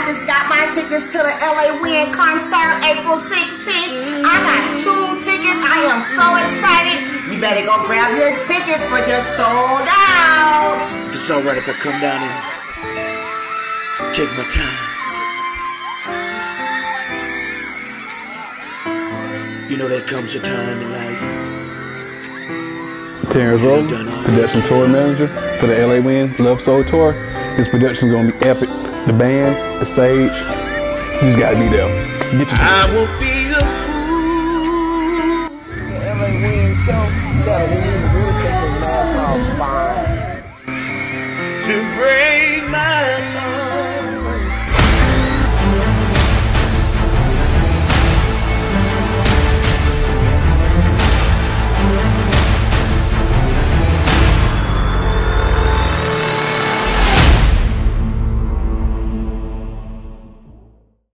just got my tickets to the LA Winn concert April 16th. I got 2 tickets. I am so excited. You better go grab your tickets for they're sold out. If it's alright if I come down and take my time. You know there comes a time in life. Terrence Rowe, production tour manager for the LA Winn Love Soul Tour. This production is going to be epic. The band, the stage, you just got to be there. Get your I will be a fool. The LA Winn show, tell them you need to really take your mask off fine. To bring